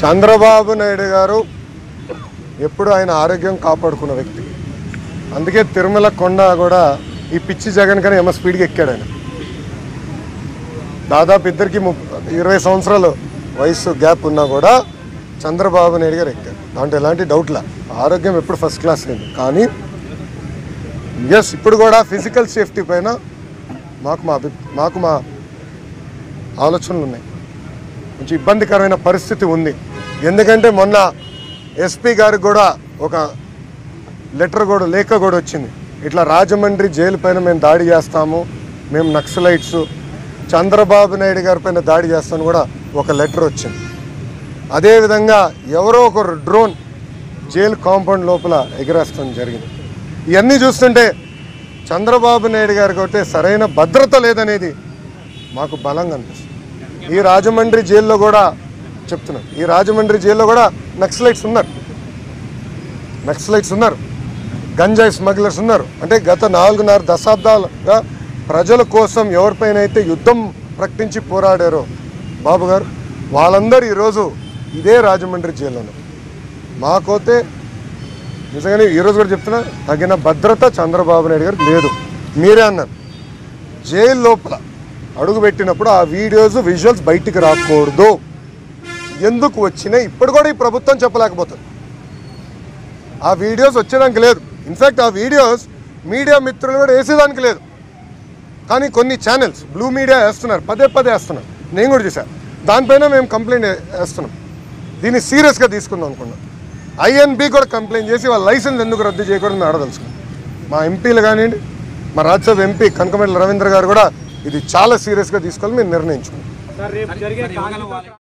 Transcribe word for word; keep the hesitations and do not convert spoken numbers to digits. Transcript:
చంద్రబాబు నాయుడు గారు ఎప్పుడు ఆయన ఆరోగ్యం కాపాడుకున్న వ్యక్తి. అందుకే తిరుమల కొండ కూడా ఈ పిచ్చి జగన్ కన్నా ఏమో స్పీడ్గా ఎక్కాడు ఆయన. దాదాపు ఇద్దరికి ఇరవై సంవత్సరాలు వయసు గ్యాప్ ఉన్నా కూడా చంద్రబాబు నాయుడు గారు ఎక్కారు. దాంట్లో ఎలాంటి డౌట్లా ఆరోగ్యం ఎప్పుడు ఫస్ట్ క్లాస్ అయింది. కానీ ఎస్ ఇప్పుడు కూడా ఫిజికల్ సేఫ్టీ పైన మాకు మా మాకు మా ఆలోచనలు ఉన్నాయి. కొంచెం ఇబ్బందికరమైన పరిస్థితి ఉంది. ఎందుకంటే మొన్న ఎస్పీ గారికి కూడా ఒక లెటర్ కూడా లేఖ కూడా వచ్చింది. ఇట్లా రాజమండ్రి జైలు పైన మేము దాడి చేస్తాము, మేము నక్సలైట్స్, చంద్రబాబు నాయుడు గారి పైన దాడి చేస్తామని కూడా ఒక లెటర్ వచ్చింది. అదేవిధంగా ఎవరో ఒక డ్రోన్ జైలు కాంపౌండ్ లోపల ఎగరేస్తాం జరిగింది. ఇవన్నీ చూస్తుంటే చంద్రబాబు నాయుడు గారికి అయితే సరైన భద్రత లేదనేది మాకు బలంగా అనిపిస్తుంది. ఈ రాజమండ్రి జైల్లో కూడా చెప్తున్నాం, ఈ రాజమండ్రి జైల్లో కూడా నక్సలైట్స్ ఉన్నారు, నక్సలైట్స్ ఉన్నారు, గంజాయి స్మగ్లర్స్ ఉన్నారు. అంటే గత నాలుగున్నర దశాబ్దాలుగా ప్రజల కోసం ఎవరిపైన అయితే యుద్ధం ప్రకటించి పోరాడారో బాబు గారు, వాళ్ళందరూ ఈరోజు ఇదే రాజమండ్రి జైల్లోనే. మాకైతే నిజంగానే ఈరోజు కూడా చెప్తున్నా, తగిన భద్రత చంద్రబాబు నాయుడు గారికి లేదు. మీరే అన్నారు జైలు లోపల అడుగు పెట్టినప్పుడు ఆ వీడియోస్ విజువల్స్ బయటికి రాకూడదు. ఎందుకు వచ్చినాయి ఇప్పుడు కూడా ఈ ప్రభుత్వం చెప్పలేకపోతుంది. ఆ వీడియోస్ వచ్చేదానికి లేదు. ఇన్ఫ్యాక్ట్ ఆ వీడియోస్ మీడియా మిత్రులు కూడా వేసేదానికి లేదు. కానీ కొన్ని ఛానల్స్ బ్లూ మీడియా వేస్తున్నారు, పదే పదే వేస్తున్నారు. నేను కూడా చూసాను. దానిపైన మేము కంప్లైంట్ వేస్తున్నాం. దీన్ని సీరియస్గా తీసుకుందాం అనుకున్నాం. ఐఎన్బి కూడా కంప్లైంట్ చేసి వాళ్ళ లైసెన్స్ ఎందుకు రద్దు చేయకూడదు మేము అడగదలుచుకున్నాం. మా ఎంపీలు కానివ్వండి, మా రాజ్యసభ ఎంపీ కనకమేడల రవీంద్ర గారు కూడా ఇది చాలా సీరియస్గా తీసుకోవాలి మేము నిర్ణయించుకున్నాం.